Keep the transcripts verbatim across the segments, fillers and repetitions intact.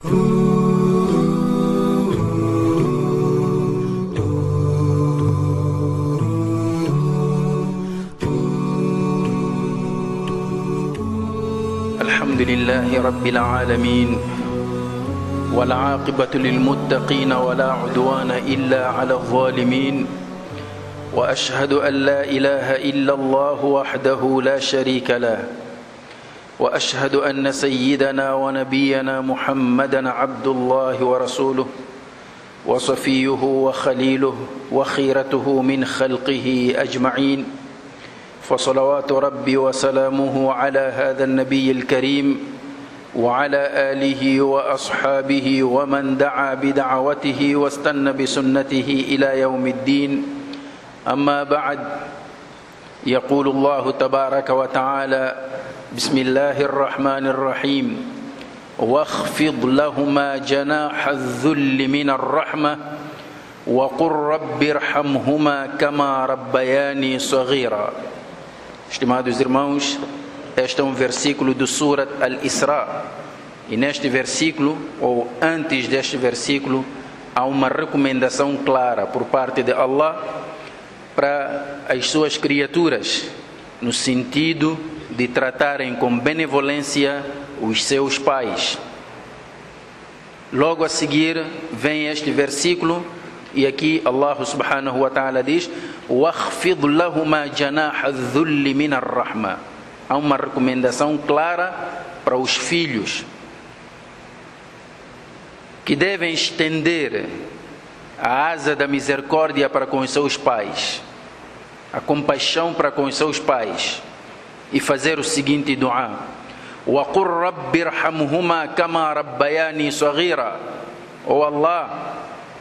الحمد لله رب العالمين والعاقبة للمتقين ولا عدوان إلا على الظالمين وأشهد أن لا إله إلا الله وحده لا شريك له وأشهد أن سيدنا ونبينا محمدا عبد الله ورسوله وصفيه وخليله وخيرته من خلقه أجمعين فصلوات ربي وسلامه على هذا النبي الكريم وعلى آله وأصحابه ومن دعا بدعوته واستنى بسنته إلى يوم الدين. أما بعد، يقول الله تبارك وتعالى: بسم الله الرحمن الرحيم واخفض لهما جناح الذل من الرحمة وقل رب ارحمهما كما ربياني صغيرا. Estimados irmãos, este é um versículo do Surat Al-Isra, e neste versículo, ou antes deste versículo, há uma recomendação clara por parte de Allah para as suas criaturas, no sentido de tratarem com benevolência os seus pais. Logo a seguir vem este versículo, e aqui Allah subhanahu wa ta'ala diz: وَاخْفِضْ لَهُمَا جَنَاحَ الذُّلِّ مِنَ الرَّحْمَةِ. Há uma recomendação clara para os filhos, que devem estender a asa da misericórdia para com os seus pais, a compaixão para com os seus pais, e fazer o seguinte du'a: وَقُلْ رَبِّ ارْحَمْهُمَا كَمَا رَبَّيَانِي صَغِيرًا. Oh Allah,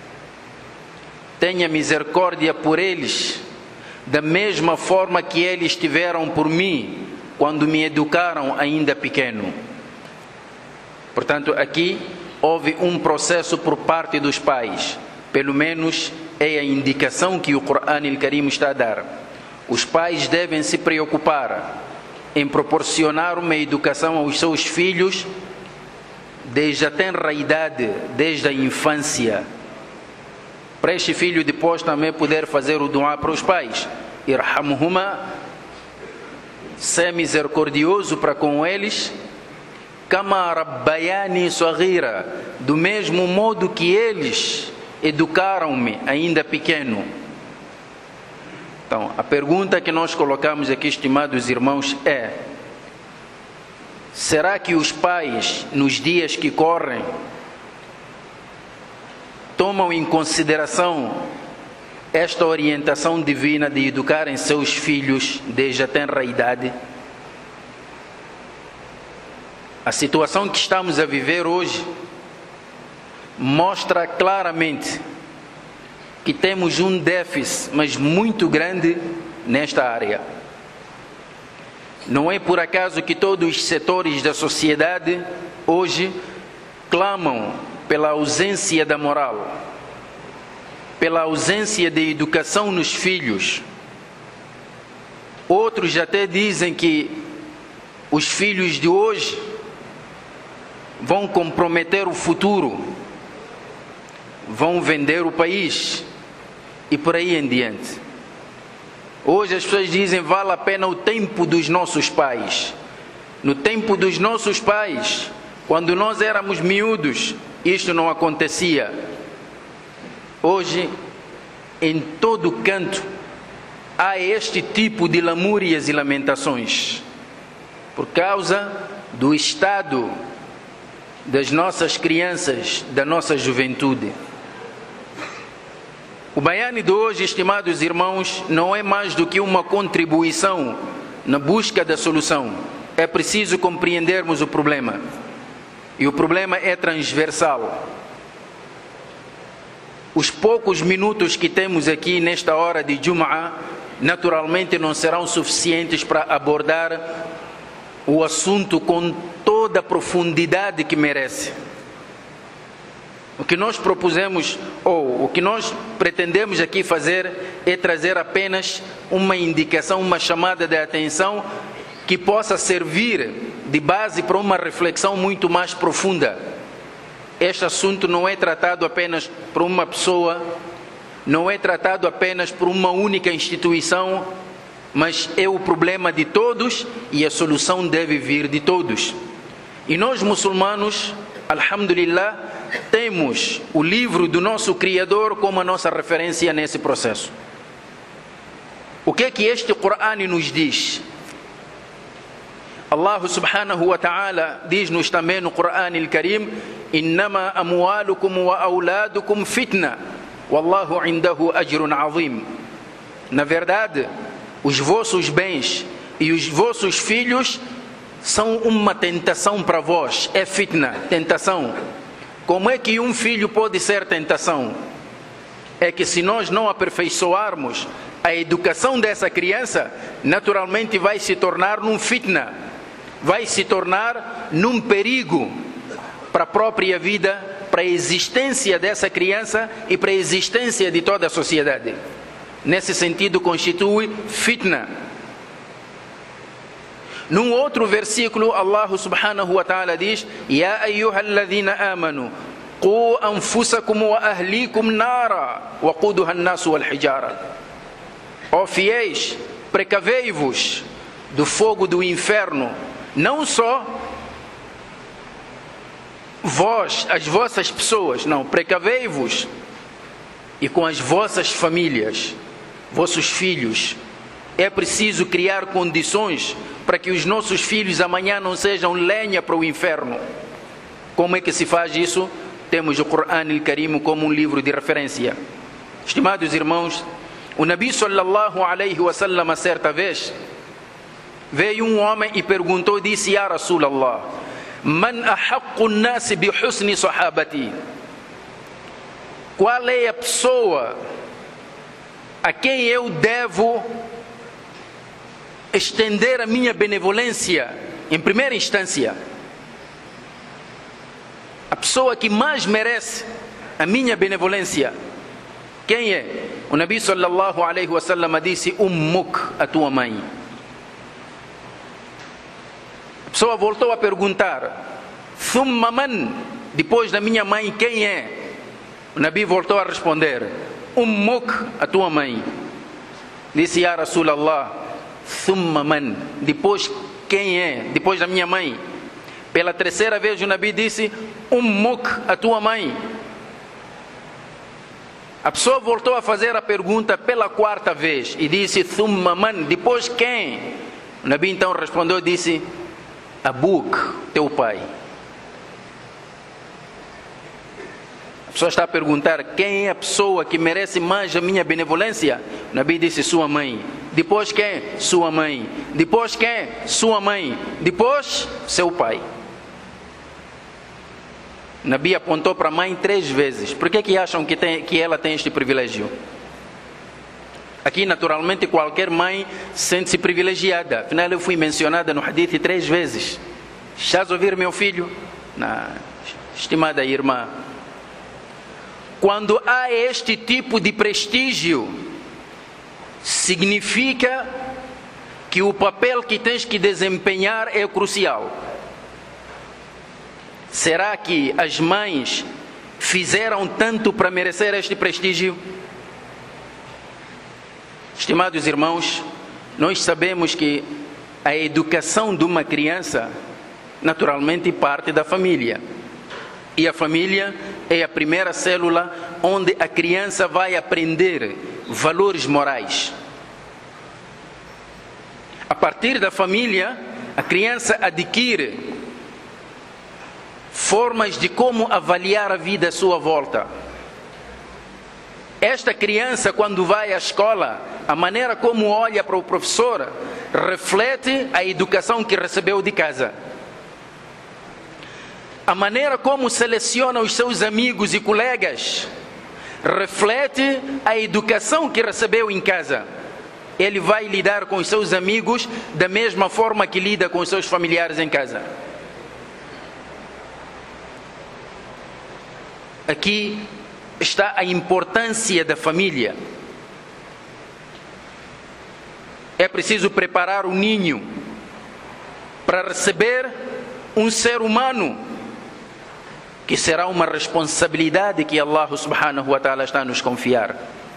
tenha misericórdia por eles, da mesma forma que eles tiveram por mim, quando me educaram ainda pequeno. Portanto, aqui houve um processo por parte dos pais, pelo menos é a indicação que o Corão Al-Karim está a dar. Os pais devem se preocupar em proporcionar uma educação aos seus filhos desde a tenra idade, desde a infância, para este filho depois também poder fazer o du'a para os pais: irhamhuma, ser misericordioso para com eles, kama rabbayani saghira, do mesmo modo que eles educaram-me ainda pequeno. Então, a pergunta que nós colocamos aqui, estimados irmãos, é: será que os pais, nos dias que correm, tomam em consideração esta orientação divina de educarem seus filhos desde a tenra idade? A situação que estamos a viver hoje mostra claramente que temos um déficit, mas muito grande, nesta área. Não é por acaso que todos os setores da sociedade hoje clamam pela ausência da moral, pela ausência de educação nos filhos. Outros até dizem que os filhos de hoje vão comprometer o futuro, vão vender o país e por aí em diante. Hoje as pessoas dizem: vale a pena o tempo dos nossos pais. No tempo dos nossos pais, quando nós éramos miúdos, isto não acontecia. Hoje, em todo canto, há este tipo de lamúrias e lamentações, por causa do estado das nossas crianças, da nossa juventude. O Bayani de hoje, estimados irmãos, não é mais do que uma contribuição na busca da solução. É preciso compreendermos o problema. E o problema é transversal. Os poucos minutos que temos aqui nesta hora de Jum'ah, naturalmente não serão suficientes para abordar o assunto com toda a profundidade que merece. O que nós propusemos, ou o que nós pretendemos aqui fazer, é trazer apenas uma indicação, uma chamada de atenção que possa servir de base para uma reflexão muito mais profunda. este assunto não é tratado apenas por uma pessoa, não é tratado apenas por uma única instituição, mas é o problema de todos e a solução deve vir de todos. E nós muçulmanos, alhamdulillah, temos o livro do nosso Criador como a nossa referência nesse processo. O que é que este Corão nos diz? Allah subhanahu wa ta'ala diz-nos também no Corão al-Karim: Innama amwalukum wa auladukum fitna, wallahu indahu ajrun azim. Na verdade, os vossos bens e os vossos filhos são uma tentação para vós. É fitna, tentação. Como é que um filho pode ser tentação? É que se nós não aperfeiçoarmos a educação dessa criança, naturalmente vai se tornar num fitna, vai se tornar num perigo para a própria vida, para a existência dessa criança e para a existência de toda a sociedade. Nesse sentido, constitui fitna. Num outro versículo, Allah subhanahu wa ta'ala diz: Ya ayyuhalladhina amanu, qu anfusakum wa ahlikum nara, wa quduha an-nasu wal hijara. Ó fiéis, precavei-vos do fogo do inferno, não só vós, as vossas pessoas, não, precavei-vos e com as vossas famílias, vossos filhos. É preciso criar condições para que os nossos filhos amanhã não sejam lenha para o inferno. Como é que se faz isso? Temos o Corão al-Karim como um livro de referência. Estimados irmãos, o Nabi sallallahu alaihi wasallam, certa vez, veio um homem e perguntou, disse: Ya Rasulallah, man ahaqqu an-nas bi husni sahabati? Qual é a pessoa a quem eu devo estender a minha benevolência em primeira instância? A pessoa que mais merece a minha benevolência, quem é? O Nabi sallallahu alaihi wasallam disse: Ummuk, a tua mãe. A pessoa voltou a perguntar: Thumma man? Depois da minha mãe, quem é? O Nabi voltou a responder: Ummuk, a tua mãe. Disse: Ya Rasulallah, Thumma man? Depois quem é? Depois da minha mãe. Pela terceira vez o Nabi disse: Ummuk, a tua mãe. A pessoa voltou a fazer a pergunta pela quarta vez e disse: Thumma man? Depois quem? O Nabi então respondeu e disse: Abuk, teu pai. A pessoa está a perguntar: quem é a pessoa que merece mais a minha benevolência? O Nabi disse: sua mãe. Depois quem? Sua mãe. Depois quem? Sua mãe. Depois, seu pai. O Nabi apontou para a mãe três vezes. Por que que acham que, tem, que ela tem este privilégio? Aqui, naturalmente, qualquer mãe sente-se privilegiada. Afinal, eu fui mencionada no hadith três vezes. Estás a ouvir, meu filho? Na estimada irmã. Quando há este tipo de prestígio, significa que o papel que tens que desempenhar é crucial. Será que as mães fizeram tanto para merecer este prestígio? Estimados irmãos, nós sabemos que a educação de uma criança naturalmente parte da família. E a família é a primeira célula onde a criança vai aprender valores morais. A partir da família, a criança adquire formas de como avaliar a vida à sua volta. Esta criança, quando vai à escola, a maneira como olha para o professor reflete a educação que recebeu de casa. A maneira como seleciona os seus amigos e colegas reflete a educação que recebeu em casa. Ele vai lidar com os seus amigos da mesma forma que lida com os seus familiares em casa. Aqui está a importância da família. É preciso preparar o ninho para receber um ser humano que será uma responsabilidade que Allah subhanahu wa ta'ala está a nos confiar.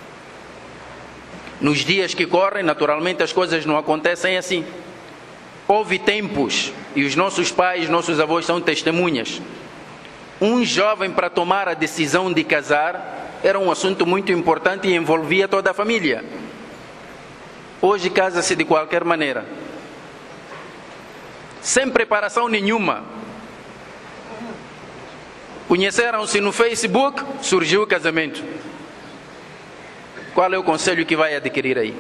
Nos dias que correm, naturalmente as coisas não acontecem assim. Houve tempos, e os nossos pais, nossos avós são testemunhas. Um jovem, para tomar a decisão de casar, era um assunto muito importante e envolvia toda a família. Hoje casa-se de qualquer maneira, sem preparação nenhuma. Conheceram-se no Facebook, surgiu o casamento. Qual é o conselho que vai adquirir aí?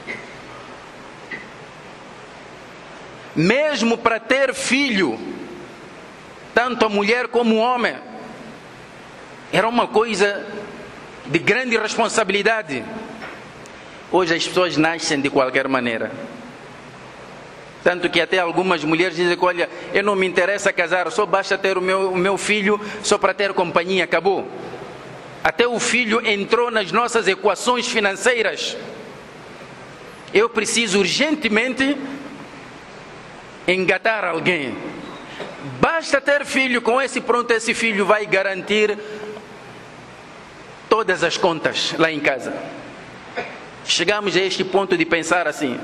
Mesmo para ter filho, tanto a mulher como o homem, era uma coisa de grande responsabilidade. Hoje as pessoas nascem de qualquer maneira. Tanto que até algumas mulheres dizem que, olha, eu não me interessa casar, só basta ter o meu, o meu filho só para ter companhia, acabou. Até o filho entrou nas nossas equações financeiras. Eu preciso urgentemente engatar alguém. Basta ter filho, com esse pronto, esse filho vai garantir todas as contas lá em casa. Chegamos a este ponto de pensar assim.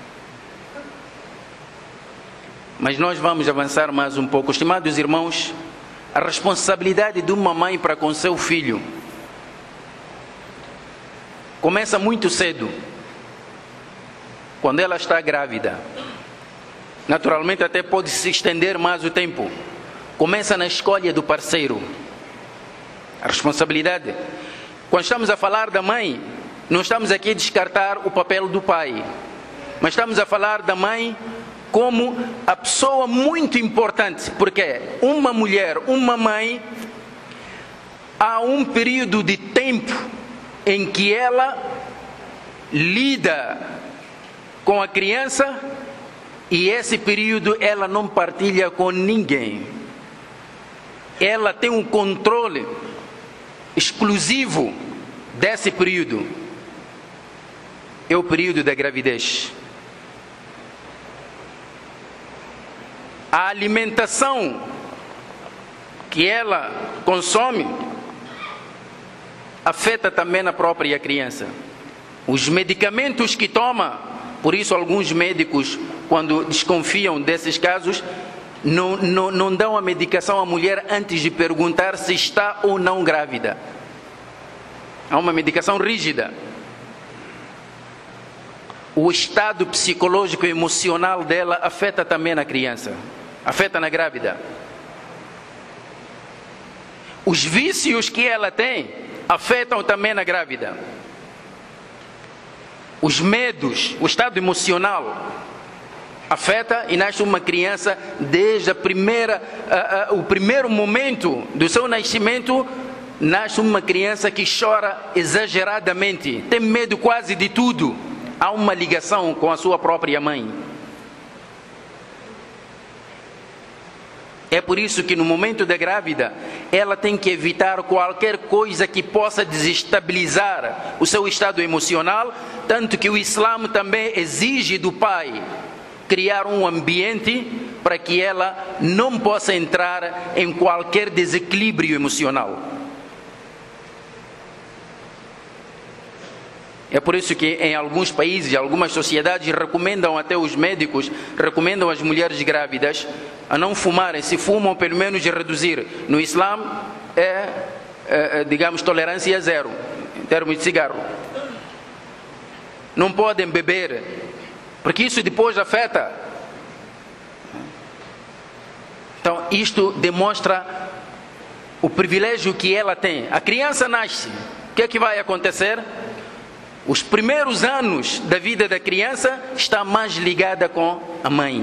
Mas nós vamos avançar mais um pouco. Estimados irmãos, a responsabilidade de uma mãe para com seu filho começa muito cedo, quando ela está grávida. Naturalmente até pode se estender mais o tempo. Começa na escolha do parceiro. A responsabilidade. Quando estamos a falar da mãe, não estamos aqui a descartar o papel do pai, mas estamos a falar da mãe como a pessoa muito importante, porque uma mulher, uma mãe, há um período de tempo em que ela lida com a criança e esse período ela não partilha com ninguém. Ela tem um controle exclusivo desse período. É o período da gravidez. A alimentação que ela consome afeta também a própria criança. Os medicamentos que toma, por isso alguns médicos, quando desconfiam desses casos, não, não, não dão a medicação à mulher antes de perguntar se está ou não grávida. Há uma medicação rígida. O estado psicológico e emocional dela afeta também a criança. Afeta na grávida. Os vícios que ela tem afetam também na grávida. Os medos, o estado emocional afeta e nasce uma criança desde a primeira, uh, uh, o primeiro momento do seu nascimento. Nasce uma criança que chora exageradamente, tem medo quase de tudo. Há uma ligação com a sua própria mãe. É por isso que no momento da grávida, ela tem que evitar qualquer coisa que possa desestabilizar o seu estado emocional, tanto que o Islã também exige do pai criar um ambiente para que ela não possa entrar em qualquer desequilíbrio emocional. É por isso que em alguns países, algumas sociedades recomendam, até os médicos recomendam às mulheres grávidas a não fumarem. Se fumam, pelo menos reduzir. No Islã é, é digamos, tolerância zero em termos de cigarro. Não podem beber, porque isso depois afeta. Então isto demonstra o privilégio que ela tem. A criança nasce, o que é que vai acontecer? Os primeiros anos da vida da criança está mais ligada com a mãe.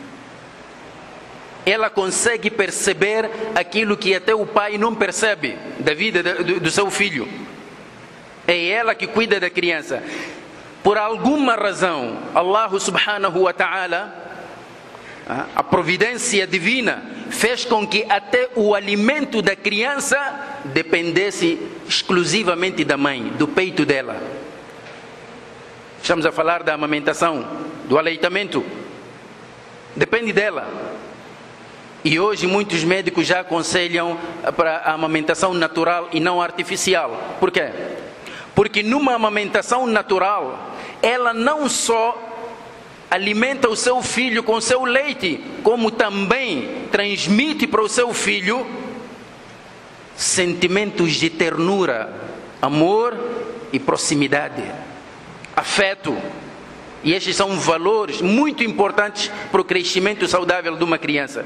Ela consegue perceber aquilo que até o pai não percebe da vida do, do seu filho. É ela que cuida da criança. Por alguma razão, Allah subhanahu wa ta'ala, a providência divina, fez com que até o alimento da criança dependesse exclusivamente da mãe, do peito dela. Estamos a falar da amamentação, do aleitamento. Depende dela. E hoje muitos médicos já aconselham para a amamentação natural e não artificial. Por quê? Porque numa amamentação natural, ela não só alimenta o seu filho com seu leite, como também transmite para o seu filho sentimentos de ternura, amor e proximidade, afeto. E estes são valores muito importantes para o crescimento saudável de uma criança.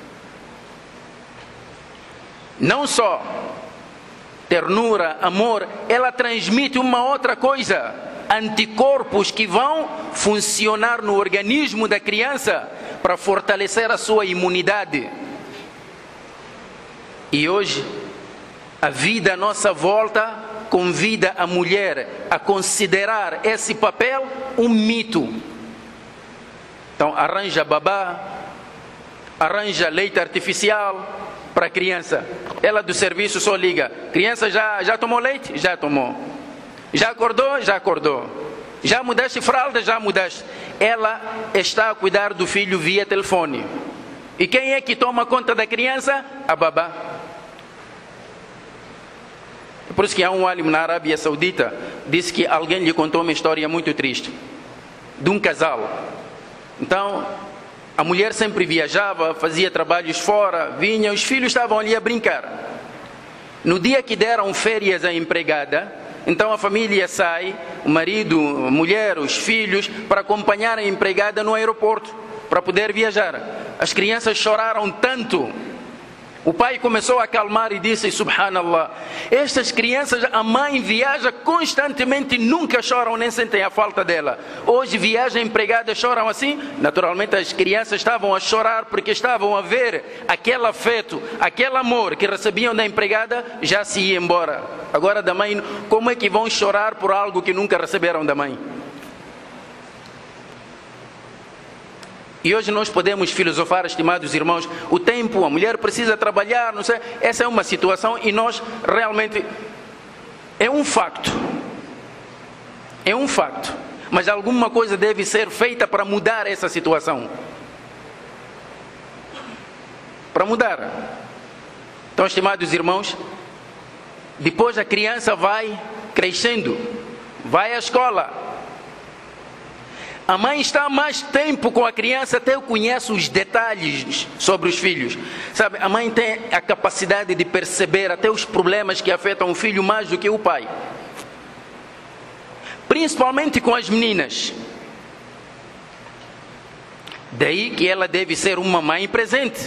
Não só ternura, amor, ela transmite uma outra coisa: anticorpos que vão funcionar no organismo da criança para fortalecer a sua imunidade. E hoje, a vida à nossa volta convida a mulher a considerar esse papel um mito. Então, arranja babá, arranja leite artificial para a criança. Ela do serviço só liga: criança já, já tomou leite? Já tomou. Já acordou? Já acordou. Já mudaste fralda? Já mudaste. Ela está a cuidar do filho via telefone. E quem é que toma conta da criança? A babá. Por isso que há um alim na Arábia Saudita, disse que alguém lhe contou uma história muito triste, de um casal. Então, a mulher sempre viajava, fazia trabalhos fora, vinha, os filhos estavam ali a brincar. No dia que deram férias à empregada, então a família sai, o marido, a mulher, os filhos, para acompanhar a empregada no aeroporto, para poder viajar. As crianças choraram tanto. O pai começou a acalmar e disse: subhanallah, estas crianças, a mãe viaja constantemente, nunca choram nem sentem a falta dela. Hoje viaja empregada, choram assim. Naturalmente as crianças estavam a chorar porque estavam a ver aquele afeto, aquele amor que recebiam da empregada já se ia embora. Agora da mãe, como é que vão chorar por algo que nunca receberam da mãe? E hoje nós podemos filosofar, estimados irmãos, o tempo, a mulher precisa trabalhar, não sei. Essa é uma situação e nós realmente, é um facto, é um facto, mas alguma coisa deve ser feita para mudar essa situação, para mudar. Então, estimados irmãos, depois a criança vai crescendo, vai à escola. A mãe está mais tempo com a criança, até conhece os detalhes sobre os filhos. Sabe, a mãe tem a capacidade de perceber até os problemas que afetam o filho mais do que o pai. Principalmente com as meninas. Daí que ela deve ser uma mãe presente.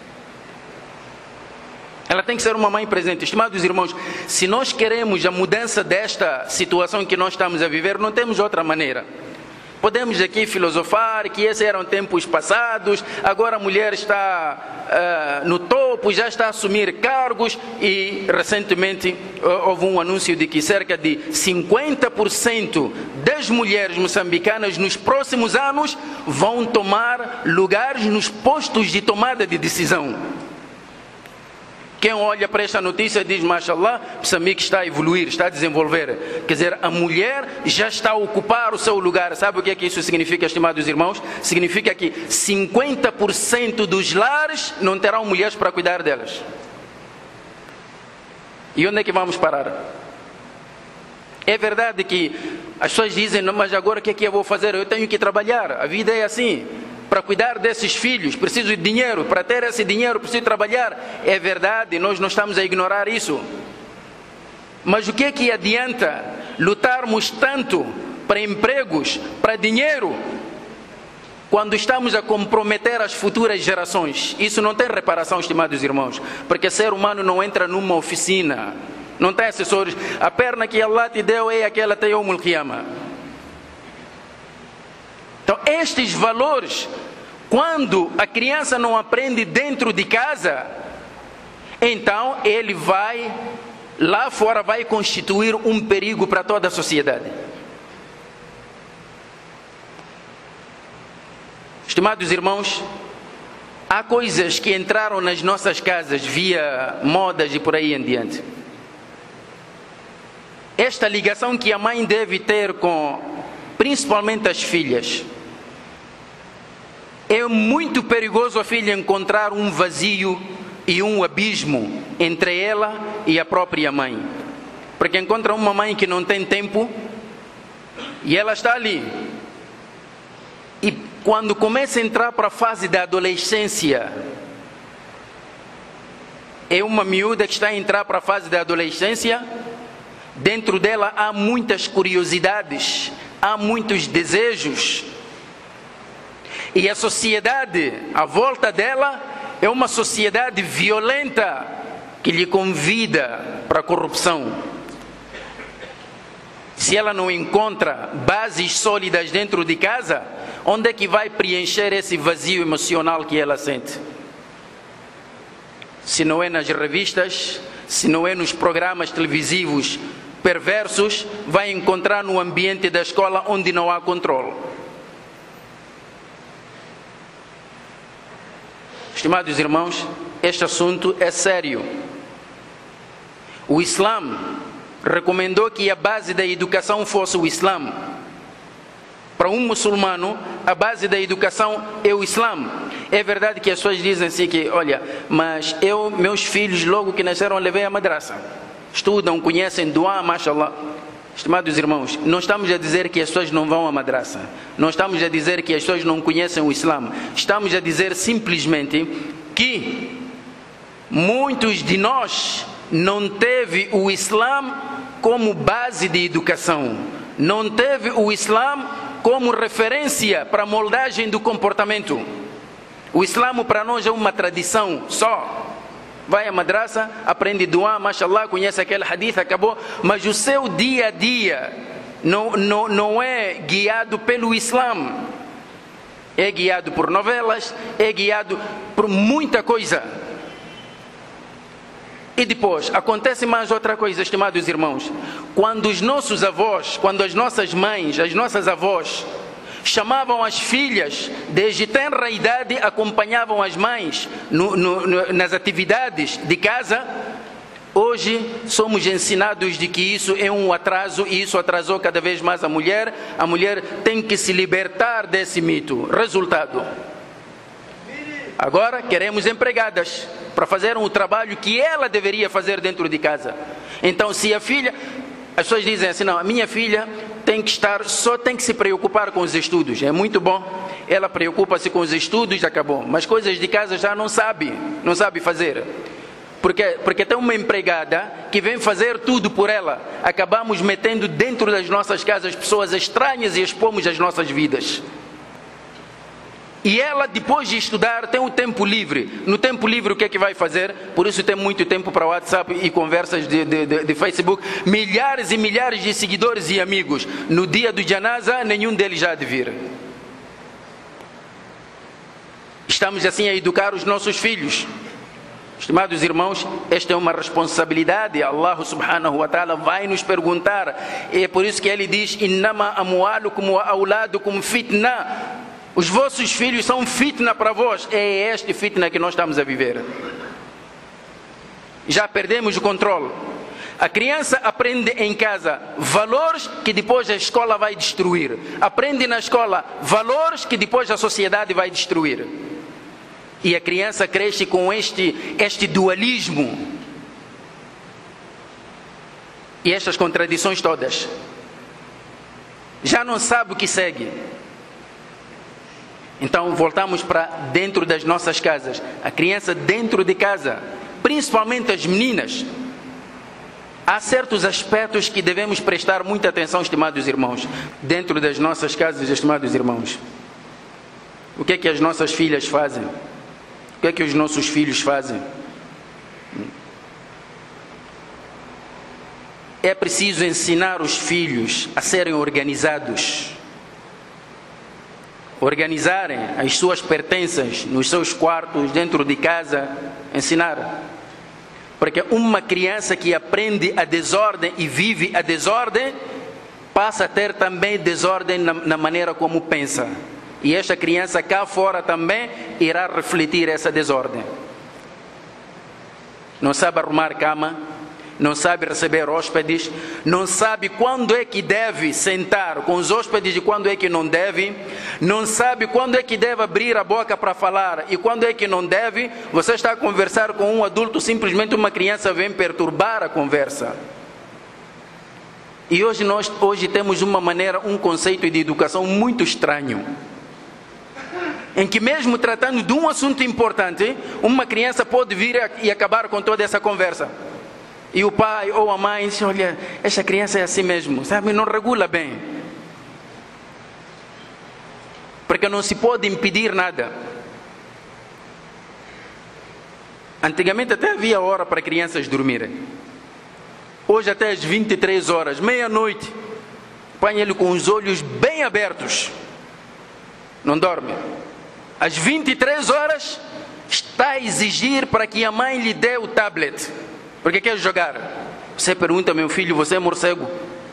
Ela tem que ser uma mãe presente. Estimados irmãos, se nós queremos a mudança desta situação que nós estamos a viver, não temos outra maneira. Podemos aqui filosofar que esses eram tempos passados, agora a mulher está uh, no topo, já está a assumir cargos e recentemente uh, houve um anúncio de que cerca de cinquenta por cento das mulheres moçambicanas nos próximos anos vão tomar lugares nos postos de tomada de decisão. Quem olha para esta notícia diz: mashallah, Moçambique está a evoluir, está a desenvolver. Quer dizer, a mulher já está a ocupar o seu lugar. Sabe o que é que isso significa, estimados irmãos? Significa que cinquenta por cento dos lares não terão mulheres para cuidar delas. E onde é que vamos parar? É verdade que as pessoas dizem: não, mas agora o que é que eu vou fazer? Eu tenho que trabalhar, a vida é assim. Para cuidar desses filhos, preciso de dinheiro. Para ter esse dinheiro, preciso trabalhar. É verdade, nós não estamos a ignorar isso. Mas o que é que adianta lutarmos tanto para empregos, para dinheiro, quando estamos a comprometer as futuras gerações? Isso não tem reparação, estimados irmãos. Porque ser humano não entra numa oficina, não tem assessores. A perna que Allah te deu é aquela até Yawm al-Qiyamah. Então, estes valores, quando a criança não aprende dentro de casa, então ele vai, lá fora, vai constituir um perigo para toda a sociedade. Estimados irmãos, há coisas que entraram nas nossas casas via modas e por aí em diante. Esta ligação que a mãe deve ter com, principalmente as filhas, É muito perigoso a filha encontrar um vazio e um abismo entre ela e a própria mãe. Porque encontra uma mãe que não tem tempo e ela está ali. E quando começa a entrar para a fase da adolescência, é uma miúda que está a entrar para a fase da adolescência, dentro dela há muitas curiosidades, há muitos desejos. E a sociedade à volta dela é uma sociedade violenta que lhe convida para a corrupção. Se ela não encontra bases sólidas dentro de casa, onde é que vai preencher esse vazio emocional que ela sente? Se não é nas revistas, se não é nos programas televisivos perversos, vai encontrar no ambiente da escola onde não há controle. Estimados irmãos, este assunto é sério. O Islã recomendou que a base da educação fosse o Islã. Para um muçulmano, a base da educação é o Islã. É verdade que as pessoas dizem assim que, olha, mas eu, meus filhos, logo que nasceram, levei a madraça. Estudam, conhecem Dua, mashallah. Estimados irmãos, não estamos a dizer que as pessoas não vão à madraça. Não estamos a dizer que as pessoas não conhecem o Islã. Estamos a dizer simplesmente que muitos de nós não teve o Islã como base de educação. Não teve o Islã como referência para a moldagem do comportamento. O Islã para nós é uma tradição só. Vai à madraça, aprende Dua, mashallah, conhece aquele hadith, acabou. Mas o seu dia a dia não, não, não é guiado pelo Islã. É guiado por novelas, é guiado por muita coisa. E depois, acontece mais outra coisa, estimados irmãos. Quando os nossos avós, quando as nossas mães, as nossas avós, chamavam as filhas, desde tenra idade, acompanhavam as mães no, no, no, nas atividades de casa, hoje somos ensinados de que isso é um atraso e isso atrasou cada vez mais a mulher. A mulher tem que se libertar desse mito. Resultado: agora queremos empregadas para fazer um trabalho que ela deveria fazer dentro de casa. Então, se a filha... As pessoas dizem assim, não, a minha filha tem que estar, só tem que se preocupar com os estudos. É muito bom, ela preocupa-se com os estudos, acabou. Mas coisas de casa já não sabe, não sabe fazer. Porque, porque tem uma empregada que vem fazer tudo por ela. Acabamos metendo dentro das nossas casas pessoas estranhas e expomos as nossas vidas. E ela, depois de estudar, tem o tempo livre. No tempo livre, o que é que vai fazer? Por isso tem muito tempo para WhatsApp e conversas de, de, de, de Facebook. Milhares e milhares de seguidores e amigos. No dia do janaza, nenhum deles já há de vir. Estamos assim a educar os nossos filhos. Estimados irmãos, esta é uma responsabilidade. Allah subhanahu wa ta'ala vai nos perguntar. E é por isso que ele diz: Innama amwalukum wa auladukum fitna. Os vossos filhos são fitna para vós. É este fitna que nós estamos a viver. Já perdemos o controle. A criança aprende em casa valores que depois a escola vai destruir. Aprende na escola valores que depois a sociedade vai destruir. E a criança cresce com este, este dualismo. E estas contradições todas. Já não sabe o que segue. Então voltamos para dentro das nossas casas. A criança dentro de casa, principalmente as meninas. Há certos aspectos que devemos prestar muita atenção, estimados irmãos. Dentro das nossas casas, estimados irmãos. O que é que as nossas filhas fazem? O que é que os nossos filhos fazem? É preciso ensinar os filhos a serem organizados. Organizarem as suas pertences nos seus quartos, dentro de casa, ensinar. Porque uma criança que aprende a desordem e vive a desordem, passa a ter também desordem na, na maneira como pensa. E esta criança cá fora também irá refletir essa desordem. Não sabe arrumar cama, não sabe receber hóspedes, não sabe quando é que deve sentar com os hóspedes e quando é que não deve, não sabe quando é que deve abrir a boca para falar e quando é que não deve. Você está a conversar com um adulto, simplesmente uma criança vem perturbar a conversa. E hoje nós hoje temos uma maneira, um conceito de educação muito estranho, em que mesmo tratando de um assunto importante, uma criança pode vir e acabar com toda essa conversa. E o pai ou a mãe diz: olha, essa criança é assim mesmo, sabe, não regula bem. Porque não se pode impedir nada. Antigamente até havia hora para crianças dormirem. Hoje até às vinte e três horas, meia-noite, põe ele com os olhos bem abertos. Não dorme. Às vinte e três horas, está a exigir para que a mãe lhe dê o tablet. Porque quer jogar. Você pergunta: meu filho, você é morcego?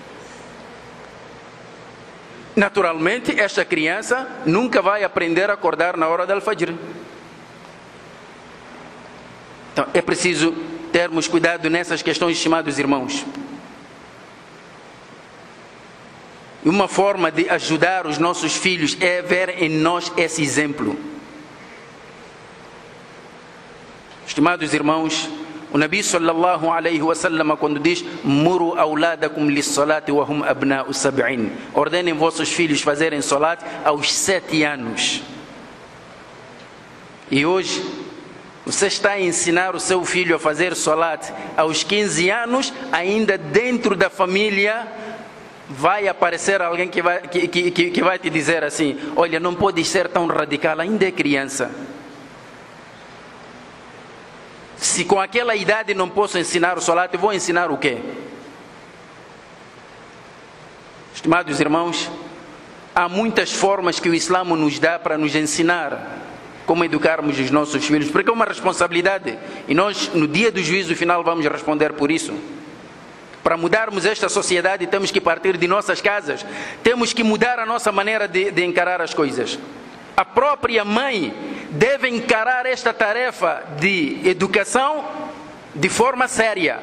Naturalmente, esta criança nunca vai aprender a acordar na hora do al-fajr. Então, é preciso termos cuidado nessas questões, estimados irmãos. E uma forma de ajudar os nossos filhos é ver em nós esse exemplo. Estimados irmãos, o Nabi sallallahu alaihi wasallam, quando diz: muru auladakum lis-salati wa hum abna'u sab'in, ordenem vossos filhos fazerem salat aos sete anos. E hoje você está a ensinar o seu filho a fazer salat aos quinze anos, ainda dentro da família vai aparecer alguém que vai, que, que, que vai te dizer assim: olha, não pode ser tão radical, ainda é criança. Se com aquela idade não posso ensinar o salat, eu vou ensinar o quê? Estimados irmãos, há muitas formas que o Islã nos dá para nos ensinar como educarmos os nossos filhos, porque é uma responsabilidade. E nós, no dia do juízo final, vamos responder por isso. Para mudarmos esta sociedade, temos que partir de nossas casas. Temos que mudar a nossa maneira de, de encarar as coisas. A própria mãe deve encarar esta tarefa de educação de forma séria.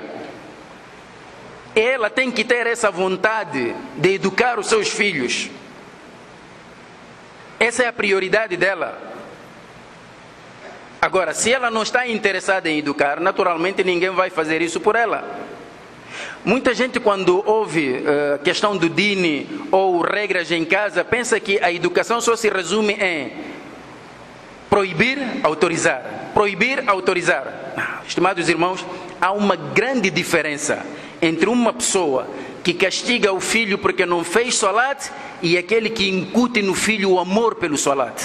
Ela tem que ter essa vontade de educar os seus filhos. Essa é a prioridade dela. Agora, se ela não está interessada em educar, naturalmente ninguém vai fazer isso por ela. Muita gente, quando ouve a uh, questão do dini ou regras em casa, pensa que a educação só se resume em proibir, autorizar. Proibir, autorizar. Ah, estimados irmãos, há uma grande diferença entre uma pessoa que castiga o filho porque não fez salat e aquele que incute no filho o amor pelo salat.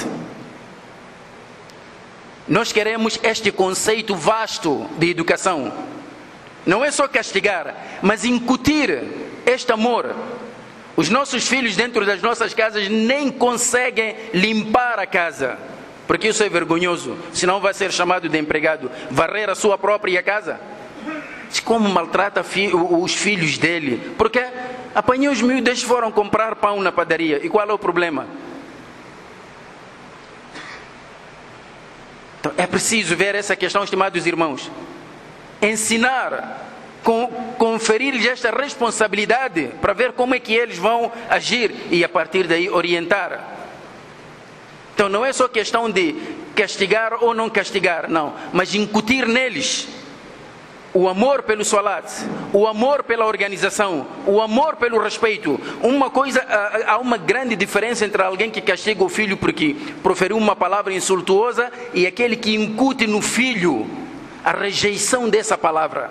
Nós queremos este conceito vasto de educação. Não é só castigar, mas incutir este amor. Os nossos filhos dentro das nossas casas nem conseguem limpar a casa, porque isso é vergonhoso, senão vai ser chamado de empregado. Varrer a sua própria casa. Como maltrata os filhos dele? Porque apanhou os miúdos, foram comprar pão na padaria. E qual é o problema? Então, é preciso ver essa questão, estimados irmãos. Ensinar, conferir-lhes esta responsabilidade para ver como é que eles vão agir e a partir daí orientar. Então não é só questão de castigar ou não castigar, não, mas incutir neles o amor pelo salat, o amor pela organização, o amor pelo respeito. Uma coisa, há uma grande diferença entre alguém que castiga o filho porque proferiu uma palavra insultuosa e aquele que incute no filho a rejeição dessa palavra.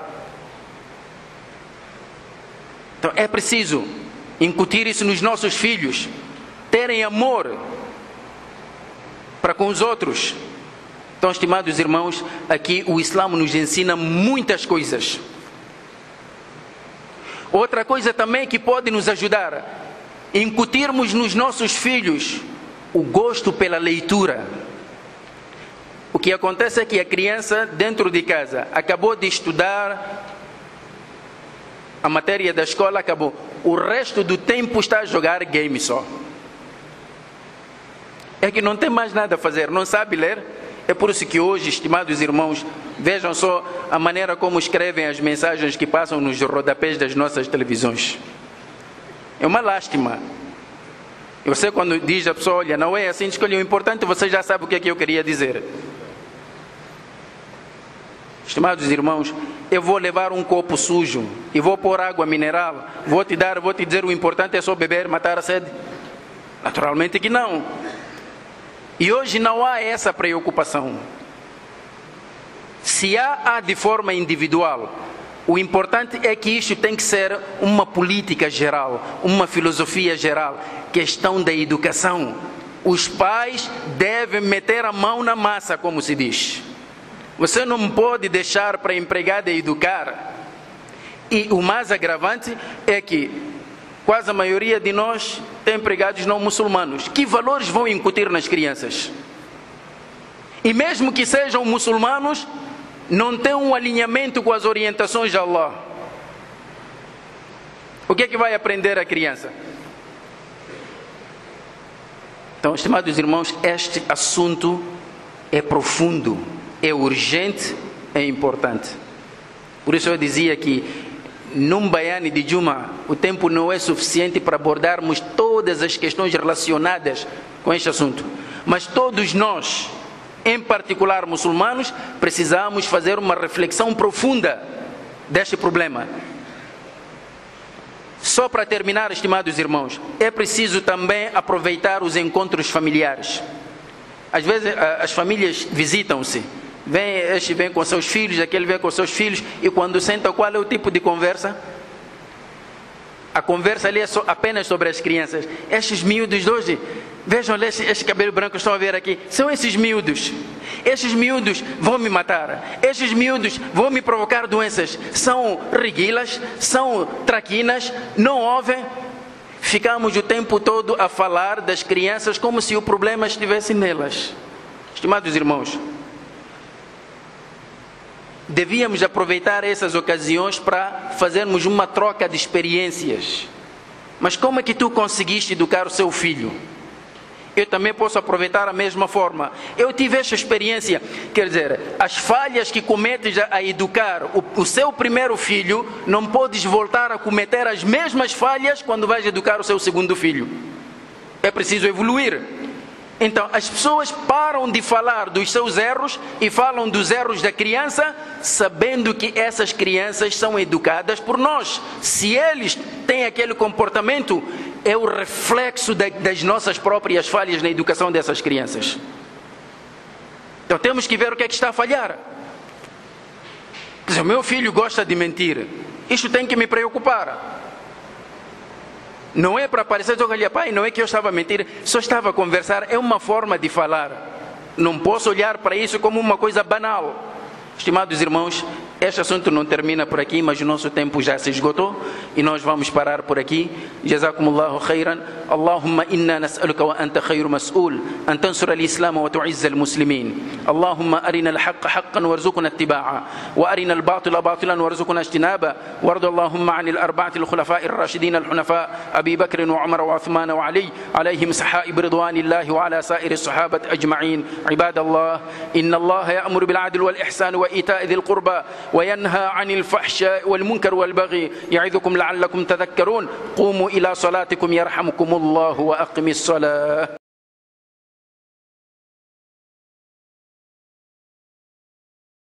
Então é preciso incutir isso nos nossos filhos, terem amor para com os outros. Então, estimados irmãos, aqui o Islã nos ensina muitas coisas. Outra coisa também que pode nos ajudar, incutirmos nos nossos filhos o gosto pela leitura. O que acontece é que a criança dentro de casa acabou de estudar a matéria da escola, acabou. O resto do tempo está a jogar game só. É que não tem mais nada a fazer, não sabe ler. É por isso que hoje, estimados irmãos, vejam só a maneira como escrevem as mensagens que passam nos rodapés das nossas televisões. É uma lástima. E você, quando diz a pessoa, olha, não é assim, escolhe o importante, você já sabe o que é que eu queria dizer. Estimados irmãos, eu vou levar um copo sujo e vou pôr água mineral, vou te dar, vou te dizer o importante é só beber, matar a sede? Naturalmente que não. E hoje não há essa preocupação. Se há, há de forma individual. O importante é que isto tem que ser uma política geral, uma filosofia geral, questão da educação. Os pais devem meter a mão na massa, como se diz. Você não pode deixar para a empregada educar. E o mais agravante é que quase a maioria de nós tem empregados não muçulmanos. Que valores vão incutir nas crianças? E mesmo que sejam muçulmanos, não tem um alinhamento com as orientações de Allah. O que é que vai aprender a criança? Então, estimados irmãos, este assunto é profundo, é urgente, é importante. Por isso eu dizia que num baiane de Juma, o tempo não é suficiente para abordarmos todas as questões relacionadas com este assunto. Mas todos nós, em particular muçulmanos, precisamos fazer uma reflexão profunda deste problema. Só para terminar, estimados irmãos, é preciso também aproveitar os encontros familiares. Às vezes as famílias visitam-se. Vem, este vem com seus filhos, aquele vem com seus filhos, e quando senta, qual é o tipo de conversa? A conversa ali é só, apenas sobre as crianças. Estes miúdos de hoje, vejam este, este cabelo branco que estão a ver aqui, são esses miúdos. Estes miúdos vão me matar, estes miúdos vão me provocar doenças. São reguilas, são traquinas, não ouvem. Ficamos o tempo todo a falar das crianças como se o problema estivesse nelas. Estimados irmãos, devíamos aproveitar essas ocasiões para fazermos uma troca de experiências. Mas como é que tu conseguiste educar o seu filho? Eu também posso aproveitar a mesma forma. Eu tive essa experiência. Quer dizer, as falhas que cometes a educar o, o seu primeiro filho, não podes voltar a cometer as mesmas falhas quando vais educar o seu segundo filho. É preciso evoluir. Então, as pessoas param de falar dos seus erros e falam dos erros da criança, sabendo que essas crianças são educadas por nós. Se eles têm aquele comportamento, é o reflexo de, das nossas próprias falhas na educação dessas crianças. Então, temos que ver o que é que está a falhar. Quer dizer, o meu filho gosta de mentir. Isto tem que me preocupar. Não é para parecer, olha, pai, não é que eu estava a mentir, só estava a conversar, é uma forma de falar. Não posso olhar para isso como uma coisa banal. Estimados irmãos, este assunto não termina por aqui, mas o nosso tempo já se esgotou e nós vamos parar por aqui. Jazakumullahu khairan. Allahumma inna nas'aluka wa anta khairu mas'ul an tansura al-islam wa tu'izza al-muslimin. Allahumma arina al-haqqa haqqan warzuqna ittiba'a wa arina al-batila batilan warzuqna ijtinaba. Warda Allahumma 'anil arba'ati al-khulafa'i ar-rashidin al-hunafa Abi Bakr wa Umar wa Uthman wa Ali alayhim saha'ib ridwanillahi wa ala sa'iri as-sahabati ajma'in. Ibadallah, inna Allah ya'muru bil 'adli wal ihsan wa ita'i dhil qurba وينهى عن الفحشاء والمنكر والبغي يعظكم لعلكم تذكرون قوموا إلى صلاتكم يرحمكم الله وأقم الصلاة.